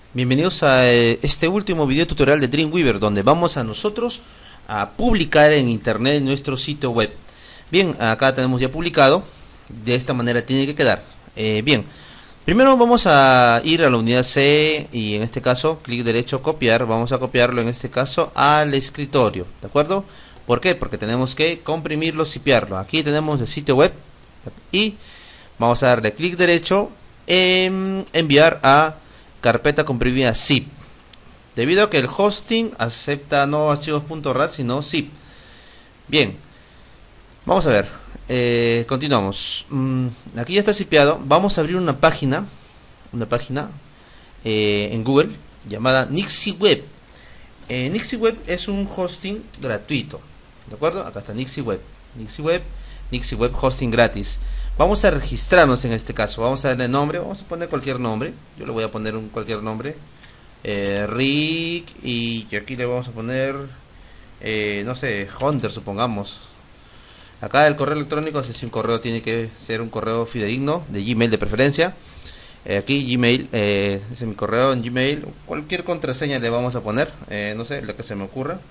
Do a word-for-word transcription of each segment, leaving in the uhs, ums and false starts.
Bienvenidos a eh, este último video tutorial de Dreamweaver, donde vamos a nosotros a publicar en internet en nuestro sitio web. Bien, acá tenemos ya publicado. De esta manera tiene que quedar. Eh, bien, primero vamos a ir a la unidad C y en este caso clic derecho copiar. Vamos a copiarlo en este caso al escritorio, ¿de acuerdo? ¿Por qué? Porque tenemos que comprimirlo, zipearlo. Aquí tenemos el sitio web y vamos a darle clic derecho en enviar a carpeta comprimida zip, debido a que el hosting acepta no archivos .rat sino zip. Bien, vamos a ver, eh, continuamos. mm, aquí ya está zipeado. Vamos a abrir una página una página eh, en Google llamada NixiWeb. eh, NixiWeb es un hosting gratuito, ¿de acuerdo? Acá está NixiWeb, NixiWeb, NixiWeb hosting gratis. Vamos a registrarnos en este caso. Vamos a darle nombre. Vamos a poner cualquier nombre. Yo le voy a poner un cualquier nombre. Eh, Rick. Y aquí le vamos a poner, eh, no sé, Hunter, supongamos. Acá el correo electrónico, si es un correo, tiene que ser un correo fidedigno, de Gmail de preferencia. Eh, aquí Gmail, eh, ese es mi correo en Gmail. Cualquier contraseña le vamos a poner. Eh, no sé, lo que se me ocurra.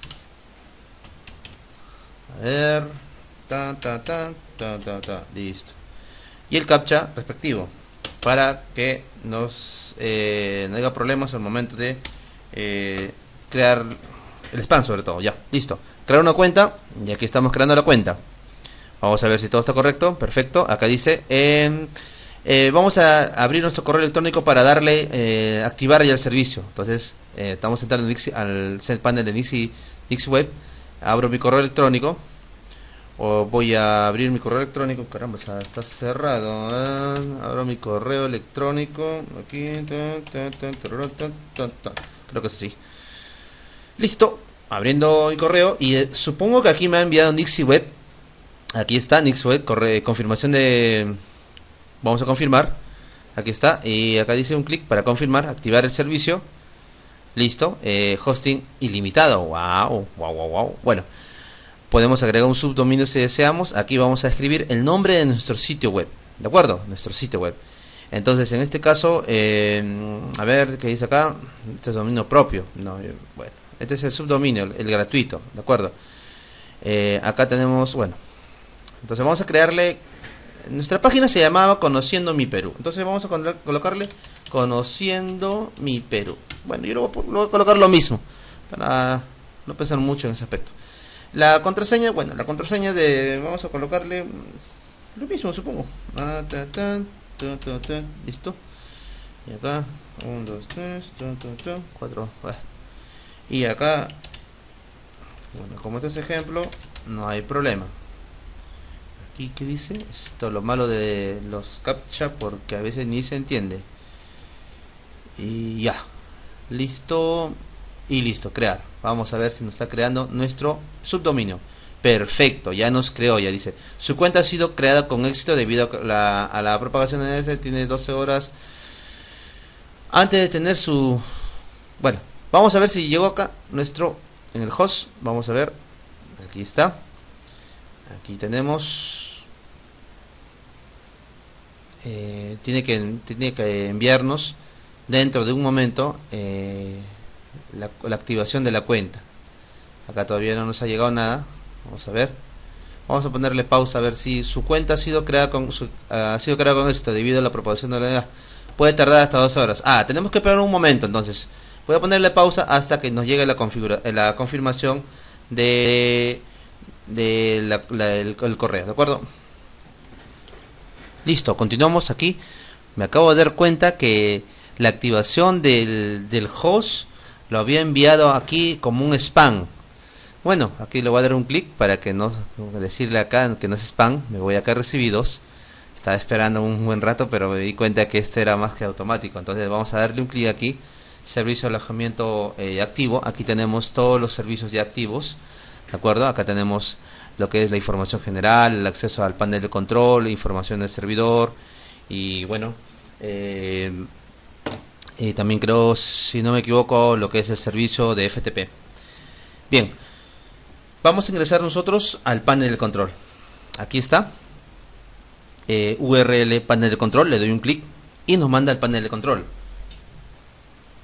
A ver. Ta, ta, ta, ta, ta, ta, listo. Y el captcha respectivo, para que nos eh, no haya problemas al momento de eh, crear el spam, sobre todo. Ya, listo. Crear una cuenta, y aquí estamos creando la cuenta. Vamos a ver si todo está correcto. Perfecto. Acá dice eh, eh, vamos a abrir nuestro correo electrónico para darle eh, activar ya el servicio. Entonces eh, estamos entrando al panel de Nixi, NixiWeb. Abro mi correo electrónico. O voy a abrir mi correo electrónico. Caramba, está cerrado. ¿eh? Abro mi correo electrónico. Aquí. Ta, ta, ta, ta, ta, ta. Creo que es así. Listo. Abriendo mi correo. Y eh, supongo que aquí me ha enviado NixiWeb. Aquí está NixiWeb. Corre, confirmación de. Vamos a confirmar. Aquí está. Y acá dice un clic para confirmar. Activar el servicio. Listo. Eh, hosting ilimitado. Wow. Wow, wow, wow. Bueno. Podemos agregar un subdominio si deseamos. Aquí vamos a escribir el nombre de nuestro sitio web, ¿de acuerdo? Nuestro sitio web. Entonces en este caso, eh, a ver qué dice acá. Este es dominio propio. No, bueno, este es el subdominio, el, el gratuito, ¿de acuerdo? Eh, acá tenemos, bueno. Entonces vamos a crearle. Nuestra página se llamaba Conociendo mi Perú. Entonces vamos a colocarle Conociendo mi Perú. Bueno, yo lo voy, lo voy a colocar lo mismo, para no pensar mucho en ese aspecto. La contraseña, bueno, la contraseña de, vamos a colocarle lo mismo, supongo. Ah, ta, ta, ta, ta, ta, listo. Y acá, uno, dos, tres, cuatro. Bueno. Y acá, bueno, como este es ejemplo, no hay problema. Aquí, ¿qué dice? Esto es lo malo de los captcha, porque a veces ni se entiende. Y ya, listo. Y listo, crear. Vamos a ver si nos está creando nuestro subdominio. Perfecto, ya nos creó, ya dice. Su cuenta ha sido creada con éxito debido a la, a la propagación de ese. Tiene doce horas antes de tener su... Bueno, vamos a ver si llegó acá nuestro... En el host, vamos a ver. Aquí está. Aquí tenemos... Eh, tiene, que, tiene que enviarnos dentro de un momento... Eh, La, la activación de la cuenta. Acá todavía no nos ha llegado nada. Vamos a ver. Vamos a ponerle pausa a ver si su cuenta ha sido creada con su, uh, ha sido creada con esto debido a la propagación de la edad. Puede tardar hasta dos horas. Ah, tenemos que esperar un momento. Entonces voy a ponerle pausa hasta que nos llegue la configura, la confirmación de de la, la, el, el correo, ¿de acuerdo? Listo, continuamos aquí. Me acabo de dar cuenta que la activación del, del host lo había enviado aquí como un spam. Bueno, aquí le voy a dar un clic para que no decirle acá que no es spam. Me voy acá a recibidos. Estaba esperando un buen rato, pero me di cuenta que este era más que automático. Entonces vamos a darle un clic aquí. Servicio de alojamiento eh, activo. Aquí tenemos todos los servicios ya activos. ¿De acuerdo? Acá tenemos lo que es la información general, el acceso al panel de control, información del servidor. Y bueno, eh, y también creo, si no me equivoco, lo que es el servicio de F T P. Bien, vamos a ingresar nosotros al panel de control. Aquí está, eh, U R L panel de control, le doy un clic y nos manda al panel de control.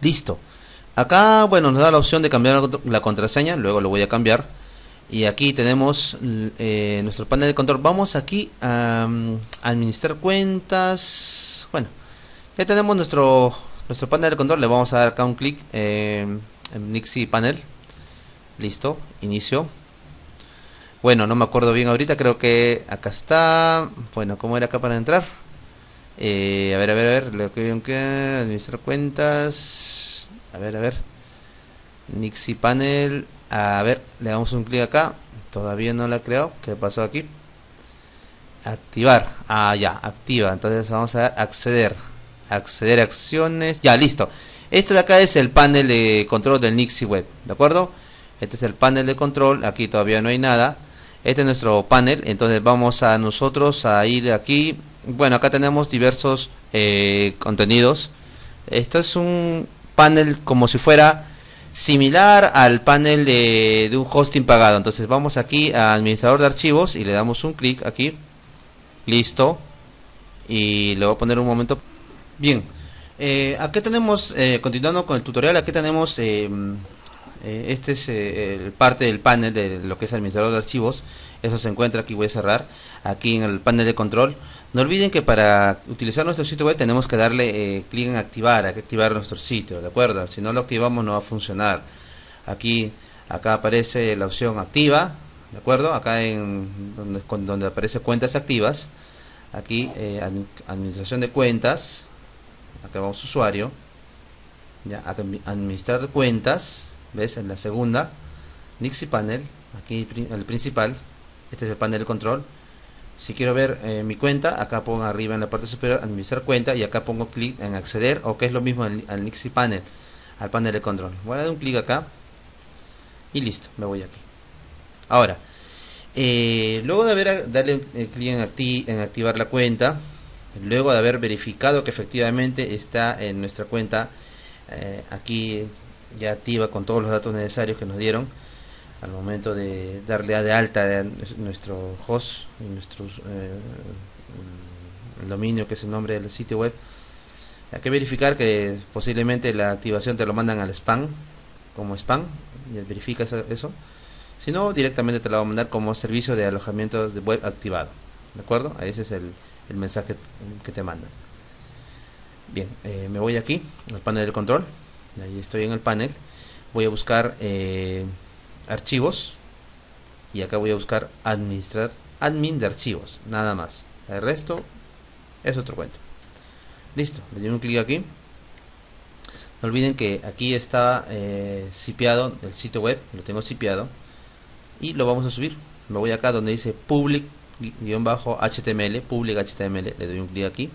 Listo. Acá, bueno, nos da la opción de cambiar la contraseña, luego lo voy a cambiar. Y aquí tenemos eh, nuestro panel de control. Vamos aquí a um, administrar cuentas. Bueno, ya tenemos nuestro nuestro panel de control. Le vamos a dar acá un clic eh, en Nixie Panel. Listo, inicio. Bueno, no me acuerdo bien ahorita, creo que acá está. Bueno, ¿cómo era acá para entrar? Eh, a ver, a ver, a ver, lo que que administrar cuentas. A ver, a ver. Nixie Panel. A ver, le damos un clic acá. Todavía no la he creado. ¿Qué pasó aquí? Activar. Ah, ya, activa. Entonces vamos a dar acceder. Acceder a acciones. Ya, listo. Este de acá es el panel de control del Nixie Web. ¿De acuerdo? Este es el panel de control. Aquí todavía no hay nada. Este es nuestro panel. Entonces vamos a nosotros a ir aquí. Bueno, acá tenemos diversos eh, contenidos. Esto es un panel como si fuera similar al panel de, de un hosting pagado. Entonces vamos aquí a administrador de archivos y le damos un clic aquí. Listo. Y le voy a poner un momento. Bien. Eh, aquí tenemos, eh, continuando con el tutorial, aquí tenemos eh, eh, este es eh, el parte del panel de lo que es administrador de archivos. Eso se encuentra aquí, voy a cerrar aquí en el panel de control. No olviden que para utilizar nuestro sitio web tenemos que darle eh, clic en activar, hay que activar nuestro sitio, ¿de acuerdo? Si no lo activamos no va a funcionar. Aquí, acá aparece la opción activa, ¿de acuerdo? Acá en donde, donde aparece cuentas activas, aquí eh, administración de cuentas, acá vamos usuario, ya, acá, administrar cuentas, ¿ves? En la segunda, Nixie Panel, aquí el principal, este es el panel de control. Si quiero ver eh, mi cuenta, acá pongo arriba en la parte superior administrar cuenta y acá pongo clic en acceder, o que es lo mismo al, al Nixie Panel, al panel de control. Voy a dar un clic acá y listo, me voy aquí. Ahora, eh, luego de haber darle eh, clic en, acti en activar la cuenta, luego de haber verificado que efectivamente está en nuestra cuenta eh, aquí ya activa con todos los datos necesarios que nos dieron al momento de darle a de alta a nuestro host y nuestro eh, el dominio que es el nombre del sitio web. Hay que verificar que posiblemente la activación te lo mandan al spam como spam y verifica eso, si no directamente te lo va a mandar como servicio de alojamiento de web activado, ¿de acuerdo? Ese es el, el mensaje que te mandan. Bien, eh, me voy aquí al panel del control, ahí estoy en el panel, voy a buscar eh, archivos y acá voy a buscar administrar admin de archivos, nada más. El resto es otro cuento. Listo, le doy un clic aquí. No olviden que aquí está eh, sipeado el sitio web, lo tengo sipeado y lo vamos a subir. Me voy acá donde dice public-H T M L, public H T M L, le doy un clic aquí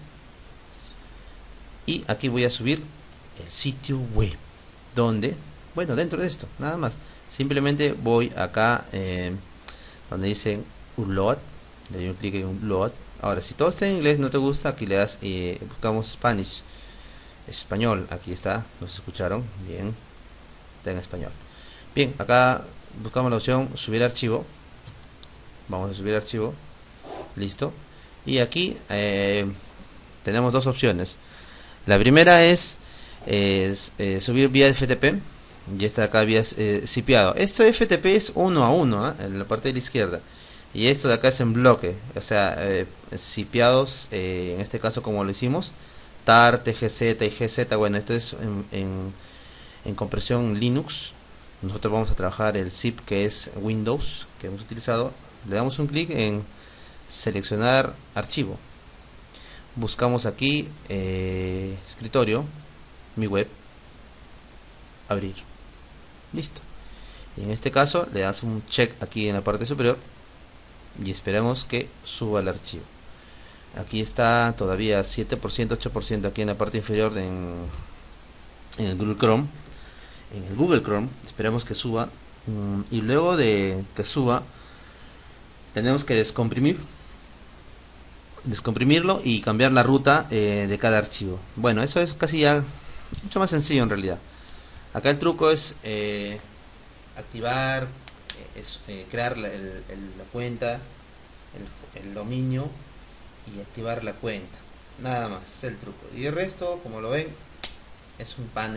y aquí voy a subir el sitio web, donde, bueno, dentro de esto, nada más. Simplemente voy acá eh, donde dice upload, le doy un clic en upload. Ahora, si todo está en inglés, no te gusta, aquí le das, eh, buscamos Spanish, español, aquí está, nos escucharon, bien, está en español. Bien, acá buscamos la opción subir archivo, vamos a subir archivo, listo, y aquí eh, tenemos dos opciones. La primera es, es eh, subir vía F T P, y esta de acá vía eh, sipeado. Esto de F T P es uno a uno, ¿eh? En la parte de la izquierda, y esto de acá es en bloque, o sea, eh, sipeados, eh, en este caso como lo hicimos, tar, T G Z y G Z. Bueno, esto es en, en, en compresión Linux. Nosotros vamos a trabajar el zip que es Windows, que hemos utilizado. Le damos un clic en seleccionar archivo, buscamos aquí eh, escritorio, mi web, abrir, listo. Y en este caso le das un check aquí en la parte superior y esperamos que suba el archivo. Aquí está todavía siete por ciento, ocho por ciento aquí en la parte inferior de en, en el Google Chrome. En el Google Chrome esperamos que suba, y luego de que suba tenemos que descomprimir descomprimirlo y cambiar la ruta eh, de cada archivo. Bueno, eso es casi ya mucho más sencillo en realidad. Acá el truco es eh, activar, eh, es, eh, crear la, el, el, la cuenta, el, el dominio y activar la cuenta. Nada más, es el truco. Y el resto, como lo ven, es un panel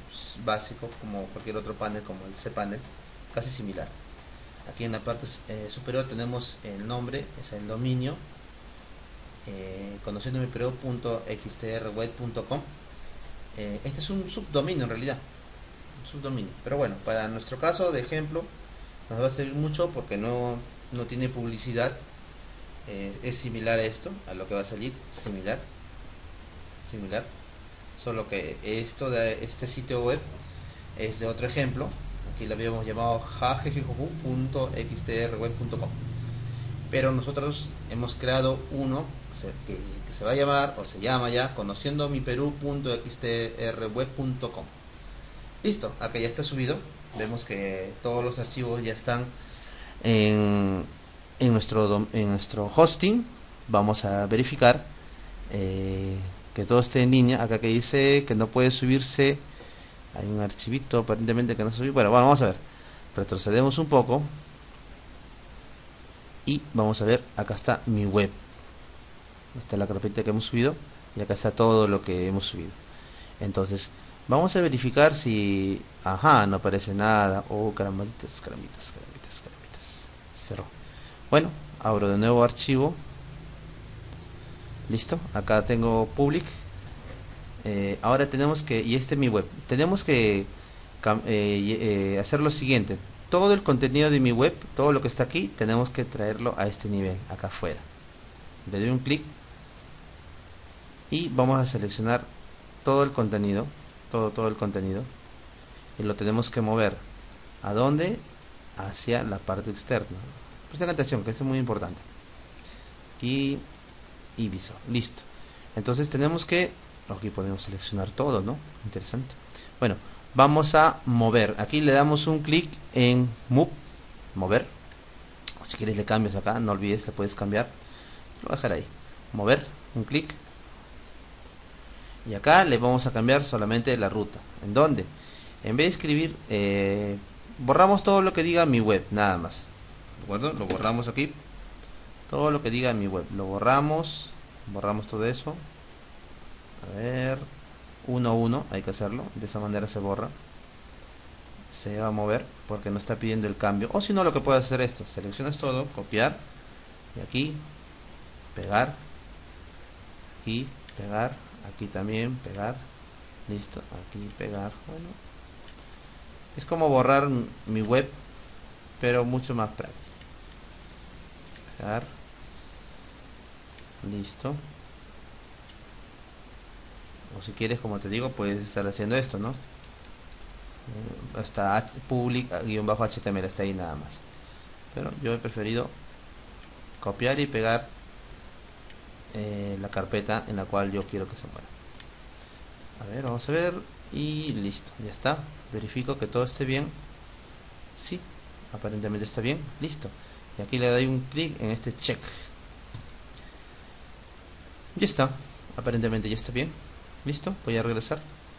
básico como cualquier otro panel, como el cPanel, casi similar. Aquí en la parte eh, superior tenemos el nombre, es el dominio, eh, conociendo mi perú punto x t r web punto com. Eh, este es un subdominio en realidad, un subdominio, pero bueno, para nuestro caso de ejemplo nos va a servir mucho porque no, no tiene publicidad. Eh, es similar a esto, a lo que va a salir, similar, similar, solo que esto de este sitio web es de otro ejemplo. Aquí lo habíamos llamado jajejejuju punto x t r web punto com, pero nosotros hemos creado uno que, que se va a llamar, o se llama ya, conociendo mi perú punto x t r web punto com. Listo, acá ya está subido. Vemos que todos los archivos ya están en, en, nuestro, en nuestro hosting. Vamos a verificar eh, que todo esté en línea. Acá que dice que no puede subirse, hay un archivito aparentemente que no se subió. Bueno, bueno, vamos a ver, retrocedemos un poco y vamos a ver, acá está mi web, esta es la carpeta que hemos subido y acá está todo lo que hemos subido. Entonces vamos a verificar si, ajá, no aparece nada. Oh, carambitas, carambitas, carambitas, carambitas. Cerró. Bueno, abro de nuevo archivo. Listo, acá tengo public. Eh, ahora tenemos que, y este es mi web, tenemos que eh, eh, hacer lo siguiente. Todo el contenido de mi web, todo lo que está aquí, tenemos que traerlo a este nivel, acá afuera. Le doy un clic y vamos a seleccionar todo el contenido, todo, todo el contenido, y lo tenemos que mover. ¿A dónde? Hacia la parte externa. Presten atención, que esto es muy importante. Aquí y visor, listo. Entonces tenemos que, aquí podemos seleccionar todo, ¿no? Interesante. Bueno, vamos a mover. Aquí le damos un clic en Move, mover. O si quieres le cambias acá, no olvides, le puedes cambiar. Lo voy a dejar ahí. Mover, un clic. Y acá le vamos a cambiar solamente la ruta. ¿En dónde? En vez de escribir, eh, borramos todo lo que diga mi web, nada más. ¿De acuerdo? Lo borramos aquí. Todo lo que diga mi web. Lo borramos. Borramos todo eso. A ver, uno a uno, hay que hacerlo, de esa manera se borra. Se va a mover porque no está pidiendo el cambio. O si no, lo que puedes hacer es esto, seleccionas todo, copiar, y aquí, pegar, aquí, pegar, aquí también, pegar, listo, aquí, pegar. Bueno, es como borrar mi web, pero mucho más práctico. Pegar, listo. O si quieres, como te digo, puedes estar haciendo esto, ¿no? Hasta public-H T M L, está ahí nada más. Pero yo he preferido copiar y pegar eh, la carpeta en la cual yo quiero que se mueva. A ver, vamos a ver. Y listo, ya está. Verifico que todo esté bien. Sí, aparentemente está bien. Listo. Y aquí le doy un clic en este check. Ya está. Aparentemente ya está bien. Listo, voy a regresar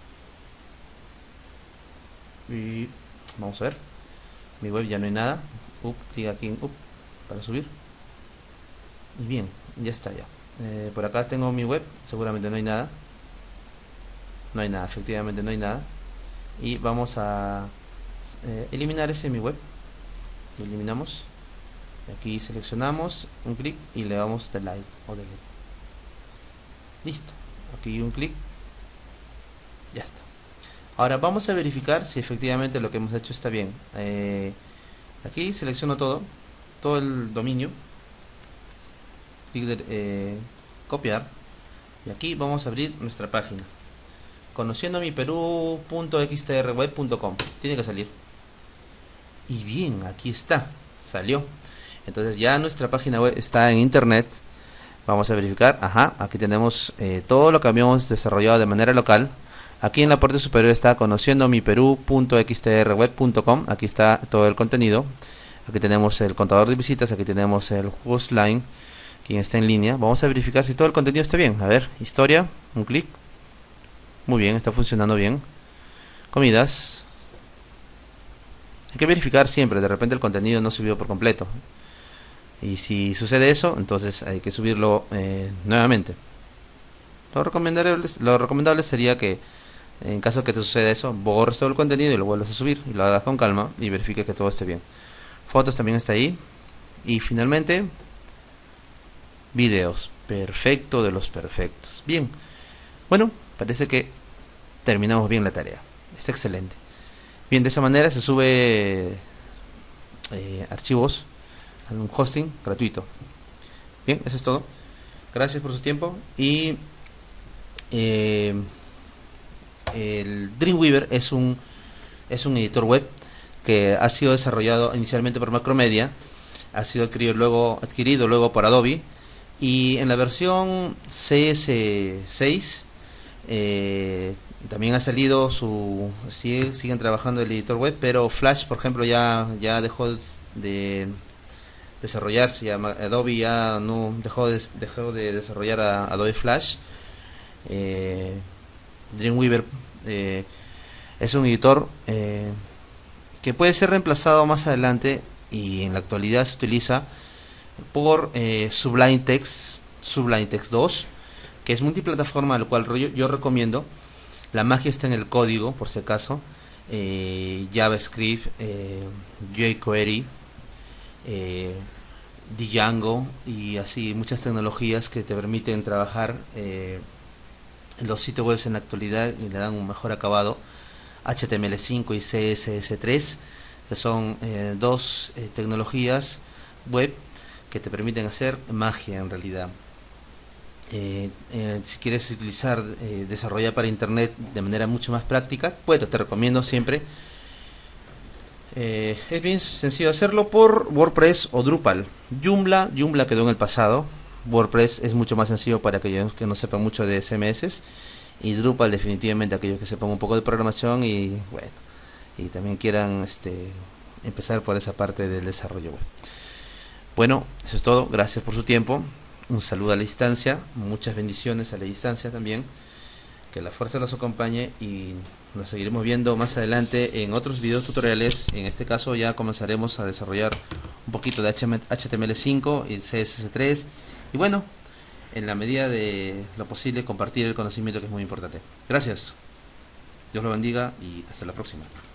y vamos a ver mi web, ya no hay nada. Up, clic aquí en up para subir y bien, ya está ya. Eh, por acá tengo mi web, seguramente no hay nada, no hay nada, efectivamente no hay nada. Y vamos a eh, eliminar ese mi web. Lo eliminamos, aquí seleccionamos un clic y le damos delete o delete. Listo, aquí un clic. Ya está. Ahora vamos a verificar si efectivamente lo que hemos hecho está bien. Eh, aquí selecciono todo, todo el dominio. Clic de eh, copiar. Y aquí vamos a abrir nuestra página. Conociendo mi perú punto x t r web punto com. Tiene que salir. Y bien, aquí está. Salió. Entonces ya nuestra página web está en internet. Vamos a verificar. Ajá, aquí tenemos eh, todo lo que habíamos desarrollado de manera local. Aquí en la parte superior está conociendo mi perú punto x t r web punto com. Aquí está todo el contenido. Aquí tenemos el contador de visitas. Aquí tenemos el hostline, quien está en línea. Vamos a verificar si todo el contenido está bien. A ver, historia, un clic. Muy bien, está funcionando bien. Comidas. Hay que verificar siempre. De repente el contenido no subió por completo. Y si sucede eso, entonces hay que subirlo eh, nuevamente. Lo recomendable, lo recomendable sería que En caso que te suceda eso, borres todo el contenido y lo vuelvas a subir y lo hagas con calma y verifique que todo esté bien. Fotos también está ahí. Y finalmente, videos. Perfecto de los perfectos. Bien. Bueno, parece que terminamos bien la tarea. Está excelente. Bien, de esa manera se sube eh, archivos a un hosting gratuito. Bien, eso es todo. Gracias por su tiempo. Y eh, el Dreamweaver es un es un editor web que ha sido desarrollado inicialmente por Macromedia, ha sido adquirido luego adquirido luego por Adobe, y en la versión C S seis eh, también ha salido su sigue, siguen trabajando el editor web, pero Flash, por ejemplo, ya ya dejó de desarrollarse, ya Adobe ya no dejó de, dejó de desarrollar a Adobe Flash. eh, Dreamweaver eh, es un editor eh, que puede ser reemplazado más adelante, y en la actualidad se utiliza por eh, Sublime Text, Sublime Text dos, que es multiplataforma, al cual yo, yo recomiendo. La magia está en el código, por si acaso. eh, JavaScript, eh, jQuery, eh, Django y así muchas tecnologías que te permiten trabajar eh, en los sitios web en la actualidad y le dan un mejor acabado. H T M L cinco y C S S tres, que son eh, dos eh, tecnologías web que te permiten hacer magia en realidad. Eh, eh, si quieres utilizar, eh, desarrollar para internet de manera mucho más práctica, bueno, te recomiendo siempre. Eh, es bien sencillo hacerlo por WordPress o Drupal. Joomla, Joomla quedó en el pasado. WordPress es mucho más sencillo para aquellos que no sepan mucho de C M S, y Drupal definitivamente aquellos que sepan un poco de programación y bueno, y también quieran este empezar por esa parte del desarrollo web. Bueno, eso es todo. Gracias por su tiempo. Un saludo a la distancia, muchas bendiciones a la distancia también. Que la fuerza los acompañe y nos seguiremos viendo más adelante en otros videos tutoriales. En este caso ya comenzaremos a desarrollar un poquito de H T M L cinco y C S S tres, y bueno, en la medida de lo posible compartir el conocimiento, que es muy importante. Gracias, Dios lo bendiga y hasta la próxima.